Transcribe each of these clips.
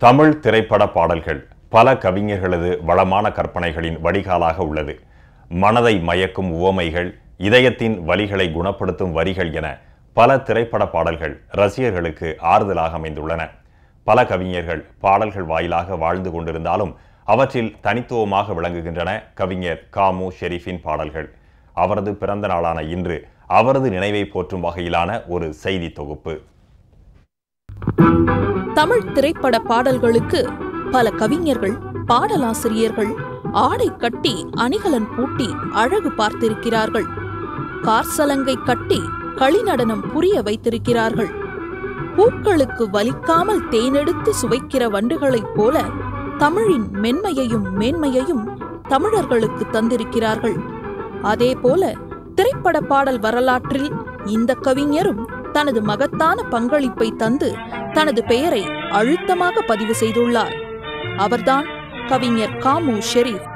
தமிழ் திரைப்பட பாடல்கள் பல கவிஞர்களது வளமான கற்பனைகளின் வடிகாலாக உள்ளது. மனதை மயக்கும் உவமைகள், இதயத்தின் வலிகளை குணப்படுத்தும் வரிகள் என பல திரைப்பட பாடல்கள் ரசிகர்களுக்கு ஆறுதலாக அமைந்துள்ளன. பல கவிஞர்கள் பாடல்கள் வாயிலாக வாழ்ந்து கொண்டிருந்தாலும் அவற்றில் தனித்துவமாக விளங்குகின்றன கவிஞர் காமு ஷெரீஃபின் பாடல்கள். அவரது பிறந்த நாளான இன்று அவரது நினைவை போற்றும் வகையிலான ஒரு செய்தி தொகுப்பு. தமிழ் திரைப்பட பாடல்களுக்கு பல கவிஞர்கள், பாடலாசிரியர்கள் ஆடை கட்டி அணிகலன் பூட்டி அழகு பார்த்திருக்கிறார்கள். கார்சலங்கை கட்டி களிநடனம் புரிய வைத்திருக்கிறார்கள். பூக்களுக்கு வலிக்காமல் தேனெடுத்து சுவைக்கிற வண்டுகளைப் போல தமிழின் மென்மையையும் மேன்மையையும் தமிழர்களுக்கு தந்திருக்கிறார்கள். அதேபோல திரைப்பட பாடல் வரலாற்றில் இந்த கவிஞரும் தனது மகத்தான பங்களிப்பை தந்து தனது பெயரை அழுத்தமாக பதிவு செய்துள்ளார். அவர்தான் கவிஞர் காமு ஷெரீஃப்.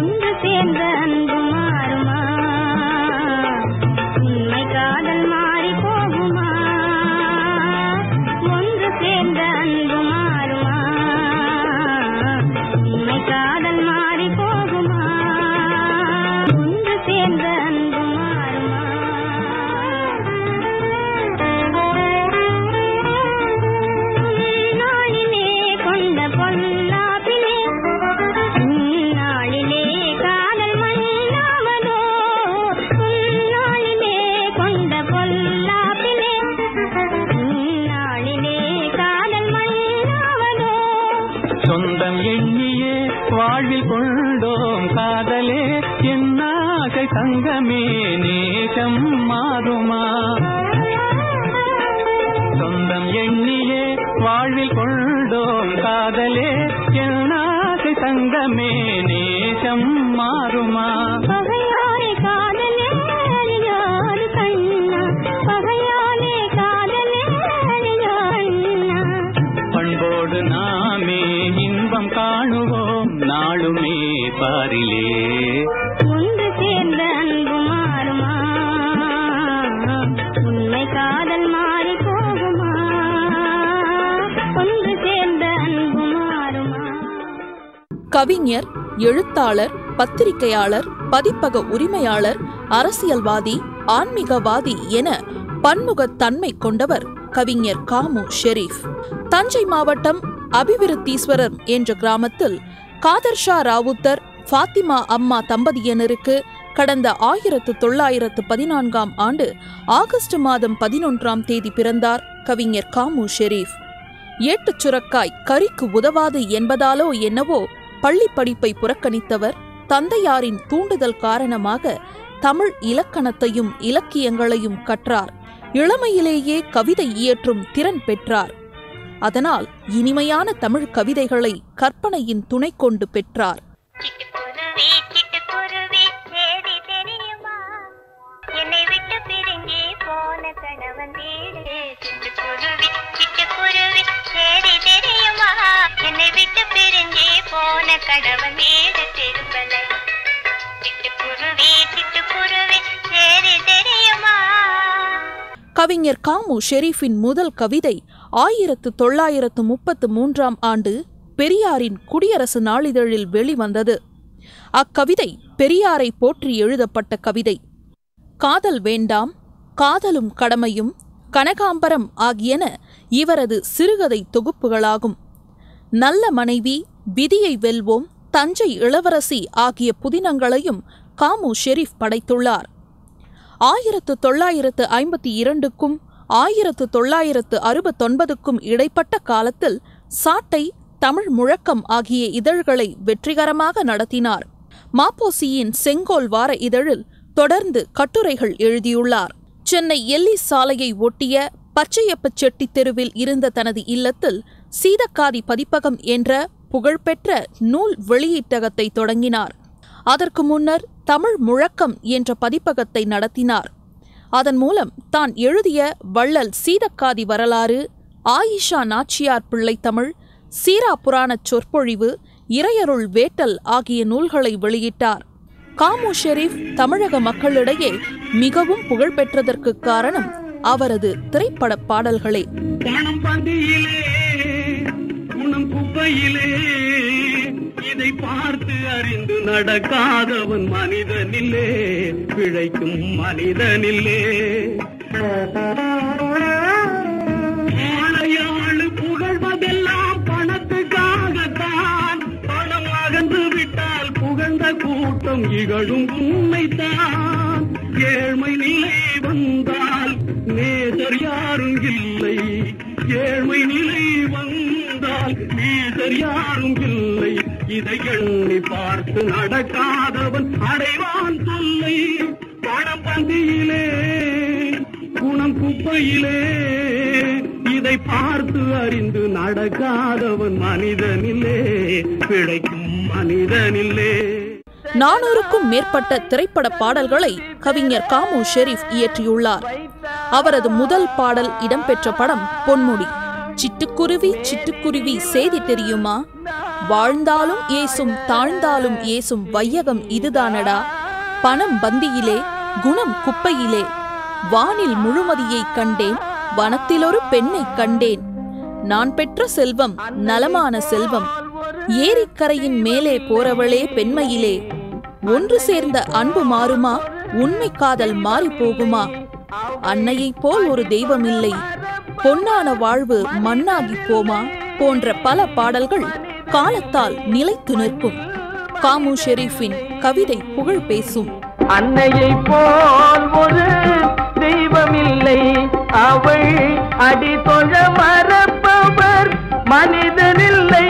சொந்தம் எண்ணியே வாழ்வில் கொண்டோம் காதலே, என் ஆசை தங்கமே நேசம் மாறுமா? சொந்தம் எண்ணியே வாழ்வில் கொண்டோம் காதலே, என் ஆசை தங்கமே நேசம் மாறுமா? பண்போடு நாமே இன்பம் காணுவோம் நாளுமே பாரிலே. ஒன்று சேர்ந்த அன்பு மாறுமா? உண்மை காதல் மாறி போகுமா? ஒன்று சேர்ந்த அன்பு மாறுமா? கவிஞர், எழுத்தாளர், பத்திரிகையாளர், பதிப்பக உரிமையாளர், அரசியல்வாதி, ஆன்மீகவாதி என பன்முகத்தன்மை கொண்டவர் கவிஞர் காமு ஷெரீஃப். தஞ்சை மாவட்டம் அபிவிருத்தீஸ்வரர் என்ற கிராமத்தில் காதர் ஷா ராவுத்தர், ஃபாத்திமா அம்மா தம்பதியினருக்கு கடந்த 1914ஆம் ஆண்டு ஆகஸ்ட் மாதம் 11ஆம் தேதி பிறந்தார் கவிஞர் காமு ஷெரீஃப். ஏட்டுச் சுரக்காய் கறிக்கு உதவாது என்பதாலோ என்னவோ பள்ளி படிப்பை புறக்கணித்தவர் தந்தையாரின் தூண்டுதல் காரணமாக தமிழ் இலக்கணத்தையும் இலக்கியங்களையும் கற்றார். இளமையிலேயே கவிதை இயற்றும் திறன் பெற்றார். அதனால் இனிமையான தமிழ் கவிதைகளை கற்பனையின் துணை கொண்டு பெற்றார். கவிஞர் காமு ஷெரீஃபின் முதல் கவிதை 1933ஆம் ஆண்டு பெரியாரின் குடியரசு நாளிதழில் வெளிவந்தது. அக்கவிதை பெரியாரை போற்றி எழுதப்பட்ட கவிதை. காதல் வேண்டாம், காதலும் கடமையும், கனகாம்பரம் ஆகியன இவரது சிறுகதை தொகுப்புகளாகும். நல்ல மனைவி, விதியை வெல்வோம், தஞ்சை இளவரசி ஆகிய புதினங்களையும் காமு ஷெரீஃப் படைத்துள்ளார். 1952க்கும் 1969க்கும் இடைப்பட்ட காலத்தில் சாட்டை, தமிழ் முழக்கம் ஆகிய இதழ்களை வெற்றிகரமாக நடத்தினார். மாப்போசியின் செங்கோல் வார இதழில் தொடர்ந்து கட்டுரைகள் எழுதியுள்ளார். சென்னை எல்லிஸ் சாலையை ஒட்டிய பச்சையப்ப செட்டி தெருவில் இருந்த தனது இல்லத்தில் சீதக்காதி பதிப்பகம் என்ற புகழ்பெற்ற நூல் வெளியீட்டகத்தை தொடங்கினார். அதற்கு முன்னர் தமிழ் முழக்கம் என்ற பதிப்பகத்தை நடத்தினார். அதன் மூலம் தான் எழுதிய வள்ளல் சீதக்காதி வரலாறு, ஆயிஷா நாச்சியார் பிள்ளை தமிழ், சீரா புராணச் சொற்பொழிவு, இறையருள் வேட்டல் ஆகிய நூல்களை வெளியிட்டார். காமு ஷெரீஃப் தமிழக மக்களிடையே மிகவும் புகழ்பெற்றதற்கு காரணம் அவரது திரைப்பட பாடல்களே. பணம் குணம் குப்பையிலே இதை பார்த்து அறிந்து நடக்காதவன் மனிதனில்லே, பிழைக்கும் மனிதனில்லே. ஆளையாளு புகழ்வதெல்லாம் பணத்துக்காகத்தான், பணம் அகன்று விட்டால் புகழ்ந்த கூட்டம் இகழும் உண்மைத்தான். ஏழ்மை நிலை வந்தால் நேசர் யாரும் இல்லை, ஏழ்மை நிலை வந்தால் நேசர் யாரும் இல்லை. இதை எண்ணி பார்த்து நடக்காதவன் அடைவான் தொல்லை. பணம் பந்தியிலே குணம் குப்பையிலே இதை பார்த்து அறிந்து நடக்காதவன் மனிதனில்லே, பிழைக்கும் மனிதனில்லே. 400க்கும் மேற்பட்ட திரைப்பட பாடல்களை கவிஞர் காமு ஷெரீப் இயற்றியுள்ளார். அவரது முதல் பாடல் இடம்பெற்ற படம் பொன்முடி. சிட்டுக்குருவி சிட்டுக்குருவி செய்தி தெரியுமா, வாழ்ந்தாலும் ஏசும் தாழ்ந்தாலும் ஏசும் வையகம் இதுதானடா, பணம் பந்தியிலே குணம் குப்பையிலே, வானில் முழுமதியை கண்டேன் வனத்திலொரு பெண்ணை கண்டேன், நான் பெற்ற செல்வம் நலமான செல்வம், ஏரிக்கரையின் மேலே போறவளே பெண்மையிலே, ஒன்று சேர்ந்த அன்பு மாறுமா உண்மை காதல் மாறி போகுமா, அன்னையைப் போல் ஒரு தெய்வமில்லை, பொன்னான வாழ்வு மண்ணாகி போமா போன்ற பல பாடல்கள் காலத்தால் நிலைத்து நிற்கும். காமு ஷெரீஃபின் கவிதை புகழ் பேசும். அன்னையை போல் ஒரு தெய்வமில்லை, அவள் அடி தொழ மறப்பவர் மனிதரில்லை,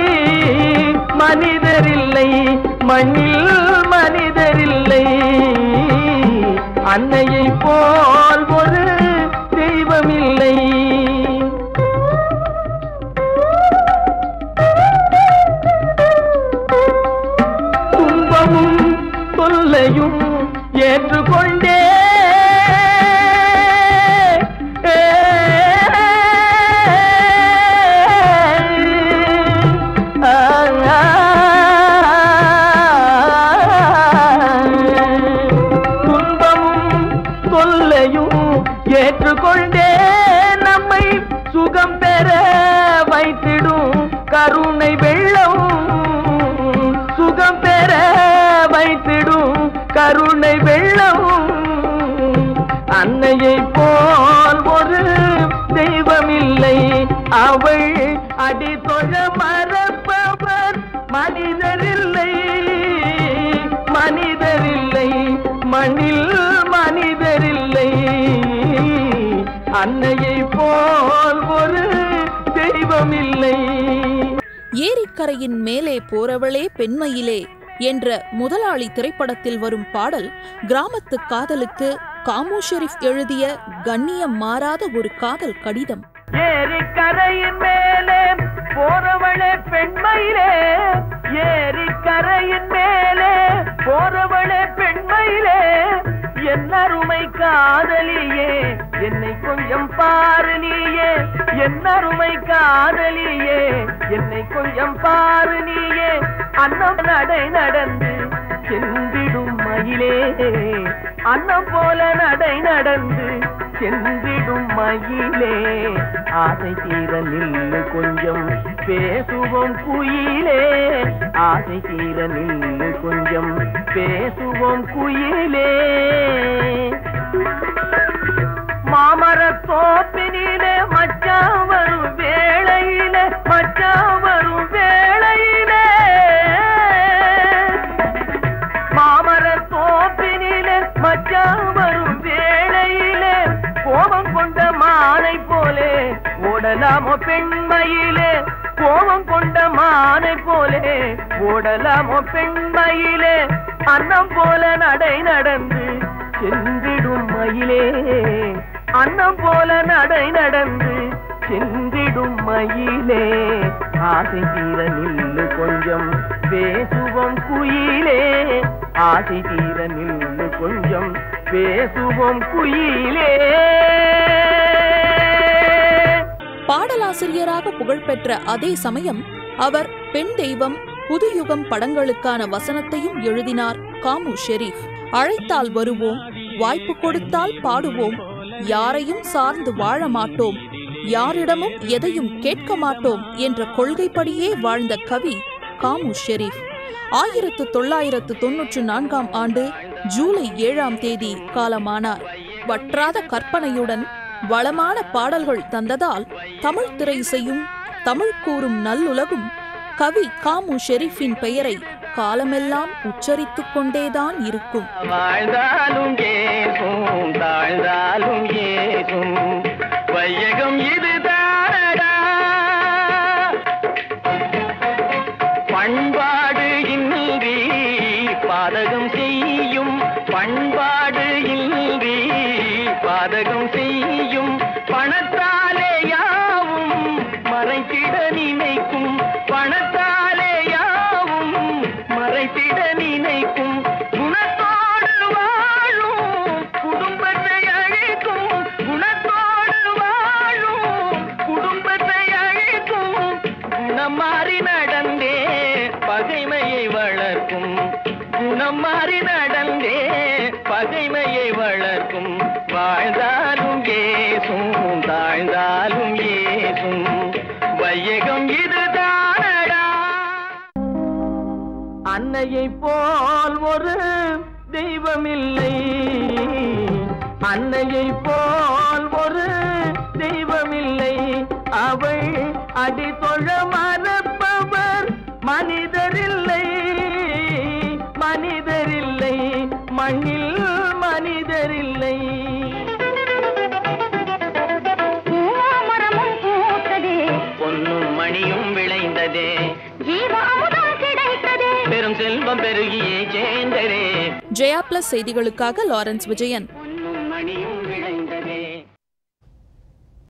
மனிதரில்லை மண்ணில் மனிதரில்லை. அன்னையை போல் ஒரு தெய்வமில்லை. துன்பமும் தொல்லையும் ஏற்றுக்கொண்டே ஏற்றுக்கொண்டே நம்மை சுகம் பெற வைத்திடும் கருணை வெள்ளம், சுகம் பெற வைத்திடும் கருணை வெள்ளம். அன்னையை போல் ஒரு தெய்வமில்லை, அவள் அடி தொழ மறப்பவர் மனிதரில்லை, மனிதரில்லை மண்ணில் மனிதரில்லை. அன்னையை போல் ஒரு தெய்வமில்லை. ஏரிக்கரையின் மேலே போறவளே பெண்மையிலே என்ற முதலாளி திரைப்படத்தில் வரும் பாடல் கிராமத்து காதலுக்கு காமு ஷெரீப் எழுதிய கண்ணியம் மாறாத ஒரு காதல் கடிதம். ஏரிக்கரையின் மேலே போறவளே பெண்மையிலே, ஏரிக்கரையின் மேலே போறவளே பெண்மையிலே, என் அருமை காதலியே என்னை கொஞ்சம் பாரு நீயே, என் அருமை காதலியே என்னை கொஞ்சம் பாரு நீயே, அன்னம் நடை நடந்து சென்றிடும் மயிலே, அன்னம் போல நடை நடந்து சென்றிடும் மயிலே, ஆசை தீர நில்லு கொஞ்சம் பேசுவோம் குயிலே, ஆசை தீர நில்லு கொஞ்சம் பேசுவோம் குயிலே. மாமரத் தோப்பினிலே மச்சான் வரும் வேளையிலே, மச்சான் வரும் வேளையிலே, மாமரத் தோப்பினிலே மச்சான் வரும் வேளையிலே, கோபம் கொண்ட மானை போலே ஓடலாமோ பெண்மையிலே, கோபம் கொண்ட மானை போலே ஓடலாமோ பெண்மையிலே, அன்னம் போல நடை நடந்து சென்றிடும் மயிலே, அன்னம் போல நடை நடந்து சென்றிடும் மயிலே, ஆசை தீர நில்லு கொஞ்சம் பேசுவோம் குயிலே, ஆசை தீர நில்லு கொஞ்சம் பேசுவோம் குயிலே. பாடலாசிரியராக புகழ்பெற்ற அதே சமயம் அவர் பெண் தெய்வம், புதுயுகம் படங்களுக்கான வசனத்தையும் எழுதினார் காமு ஷெரீப். அழைத்தால் வருவோம், வாய்ப்பு கொடுத்தால் பாடுவோம், யாரையும் சார்ந்து வாழ மாட்டோம், யாரிடமும் எதையும் கேட்க மாட்டோம் என்ற கொள்கைப்படியே வாழ்ந்த கவி காமு ஷெரீப் 1994 ஆண்டு ஜூலை 7ஆம் தேதி காலமானார். வற்றாத கற்பனையுடன் வளமான பாடல்கள் தந்ததால் தமிழ் திரை செய்யும் தமிழ் கூறும் நல்லுலகும் கவி காமு ஷெரீப்பின் பெயரை காலமெல்லாம் உச்சரித்துக் கொண்டேதான் இருக்கும். வாழ்ந்தாலும் ஏசும் தாழ்ந்தாலும் ஏசும் வையகம் இதுதானடா. பண்பாடு இன்றி பாதகம் செய்யும், பண்பாடு இன்றி பாதகம் செய்யும், பணத்தாலே யாவும் மறைத்திட நினைக்கும், பணத்தாலே யாவும் மறைத்திட நினைக்கும், குணத்தோடு வாழும் குடும்பத்தை அழிக்கும், குணத்தோடு வாழும் குடும்பத்தை அழிக்கும், குணம் மாறி நடந்தே பகைமையை வளர்க்கும், குணம் மாறி நடந்தே பகைமையை வளர்க்கும். வாழ்ந்தாலும் ஏசும் தாழ்ந்தாலும் ஏசும் வையகம் இதுதானடா. அன்னையை போல் ஒரு தெய்வமில்லை, அன்னையை போல் ஒரு தெய்வமில்லை, அவள் அடி தொழ மறப்பவர் மனிதரில்லை, மனிதரில்லை, மண்ணில் மனிதரில்லை. பூமரமும் பூத்ததே, பொன்னும் மணியும் விளைந்ததே, ஜீவாமுதம் கிடைத்ததே, பெரும் செல்வம் பெருகியே சேர்ந்ததே. ஜெயா பிளஸ் செய்திகளுக்காக லாரன்ஸ் விஜயன்.